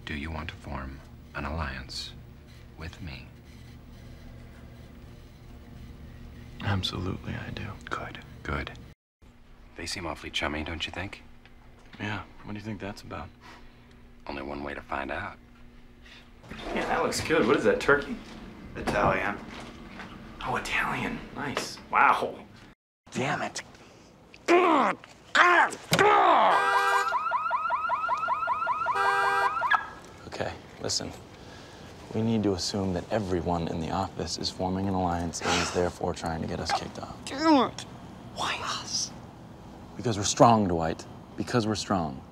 Do you want to form an alliance with me? Absolutely, I do. Good, good. They seem awfully chummy, don't you think? Yeah, what do you think that's about? Only one way to find out. Yeah, that looks good. What is that, turkey? Italian. Oh, Italian. Nice. Wow. Damn it. Okay, listen. We need to assume that everyone in the office is forming an alliance and is therefore trying to get us kicked off. Damn it. Why us? Because we're strong, Dwight. Because we're strong.